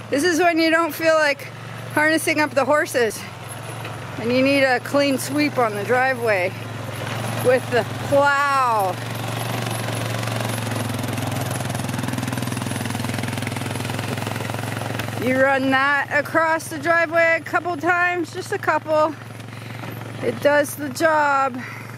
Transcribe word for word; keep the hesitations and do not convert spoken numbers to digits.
This is when you don't feel like harnessing up the horses and you need a clean sweep on the driveway with the plow. You run that across the driveway a couple times, just a couple. It does the job.